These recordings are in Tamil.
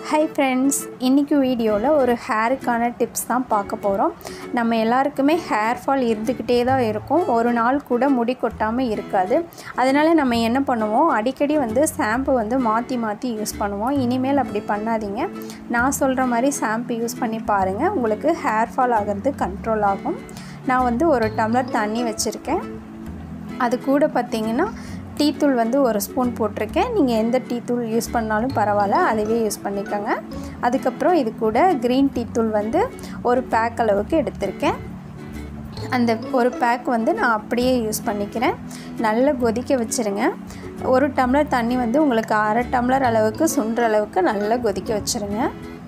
Hi friends, இன்னைக்கு வீடியோல ஒரு ஹேருக்கான டிப்ஸ் தான் பார்க்க போறோம். நம்ம எல்லாருக்குமே ஹேர் ஃபால் இருந்துக்கிட்டே தான் இருக்கும். ஒரு நாள் கூட முடி கொட்டாம இருக்காது. அதனால நம்ம என்ன பண்ணுவோம், அடிக்கடி ஷாம்பு மாத்தி யூஸ் பண்ணுவோம். இனிமேல் அப்படி பண்ணாதீங்க. நான் சொல்ற மாதிரி ஷாம்பு யூஸ் பண்ணி பாருங்க. உங்களுக்கு ஹேர் ஃபால் ஆகிறது கண்ட்ரோல் ஆகும். நான் ஒரு டம்ளர் தண்ணி வச்சிருக்கேன். அது கூட பாத்தீங்கன்னா டீ தூள் ஒரு ஸ்பூன் போட்டிருக்கேன். நீங்கள் எந்த டீ தூள் யூஸ் பண்ணாலும் பரவாயில்ல, அதுவே யூஸ் பண்ணிக்கோங்க. அதுக்கப்புறம் இது கூட க்ரீன் டீ தூள் ஒரு பேக் அளவுக்கு எடுத்திருக்கேன். அந்த ஒரு பேக் நான் அப்படியே யூஸ் பண்ணிக்கிறேன். நல்லா கொதிக்க வச்சுருங்க. ஒரு டம்ளர் தண்ணி உங்களுக்கு அரை டம்ளர் அளவுக்கு சுண்டுற அளவுக்கு நல்லா கொதிக்க வச்சுருங்க.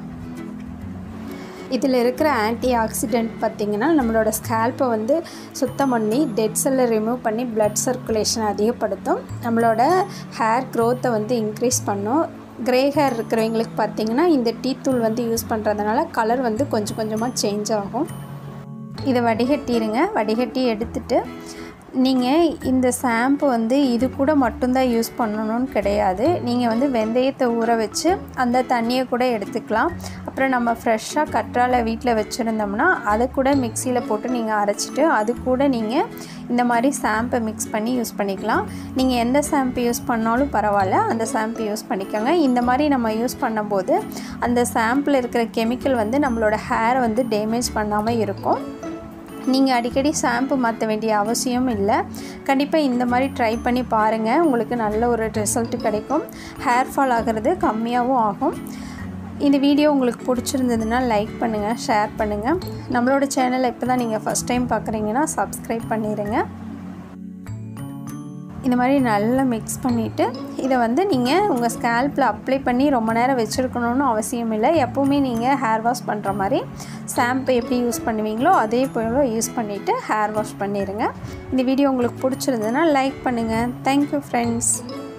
இதில் இருக்கிற ஆன்டி ஆக்சிடென்ட் பார்த்திங்கன்னா நம்மளோட ஸ்கேல்ப்பை சுத்தம் பண்ணி டெட் செல்லை ரிமூவ் பண்ணி பிளட் சர்க்குலேஷன் அதிகப்படுத்தும். நம்மளோட ஹேர் க்ரோத்தை இன்க்ரீஸ் பண்ணும். க்ரே ஹேர் இருக்கிறவங்களுக்கு பார்த்திங்கன்னா இந்த டீ தூள் யூஸ் பண்ணுறதுனால கலர் கொஞ்சம் கொஞ்சமாக சேஞ்ச் ஆகும். இதை வடிகட்டிடுங்க. வடிகட்டி எடுத்துட்டு நீங்கள் இந்த ஷாம்பு இது கூட மட்டும்தான் யூஸ் பண்ணணும்னு கிடையாது. நீங்கள் வெந்தயத்தை ஊற வச்சு அந்த தண்ணியை கூட எடுத்துக்கலாம். அப்புறம் நம்ம ஃப்ரெஷ்ஷாக கற்றாழை வீட்டில் வச்சுருந்தோம்னா அதை கூட மிக்சியில் போட்டு நீங்கள் அரைச்சிட்டு அது கூட நீங்கள் இந்த மாதிரி ஷாம்பை மிக்ஸ் பண்ணி யூஸ் பண்ணிக்கலாம். நீங்கள் எந்த ஷாம்பு யூஸ் பண்ணாலும் பரவாயில்ல, அந்த ஷாம்பு யூஸ் பண்ணிக்கோங்க. இந்த மாதிரி நம்ம யூஸ் பண்ணும்போது அந்த ஷாம்பில் இருக்கிற கெமிக்கல் நம்மளோட ஹேரை டேமேஜ் பண்ணாமல் இருக்கும். நீங்கள் அடிக்கடி ஷாம்பு மாற்ற வேண்டிய அவசியம் இல்லை. கண்டிப்பாக இந்த மாதிரி ட்ரை பண்ணி பாருங்கள். உங்களுக்கு நல்ல ஒரு ரிசல்ட் கிடைக்கும். ஹேர் ஃபால் ஆகிறது கம்மியாகவும் ஆகும். இந்த வீடியோ உங்களுக்கு பிடிச்சிருந்ததுன்னா லைக் பண்ணுங்கள், ஷேர் பண்ணுங்கள். நம்மளோட சேனலை இப்போ தான் நீங்கள் ஃபஸ்ட் டைம் பார்க்குறீங்கன்னா சப்ஸ்கிரைப் பண்ணிடுங்க. இந்த மாதிரி நல்லா மிக்ஸ் பண்ணிவிட்டு இதை நீங்கள் உங்கள் ஸ்கேல்ப்பில் அப்ளை பண்ணி ரொம்ப நேரம் வச்சுருக்கணும்னு அவசியம் இல்லை. எப்போவுமே நீங்கள் ஹேர் வாஷ் பண்ணுற மாதிரி ஷாம்பு எப்படி யூஸ் பண்ணுவீங்களோ அதே போல் யூஸ் பண்ணிவிட்டு ஹேர் வாஷ் பண்ணிடுங்க. இந்த வீடியோ உங்களுக்கு பிடிச்சிருந்ததுன்னா லைக் பண்ணுங்கள். Thank you friends.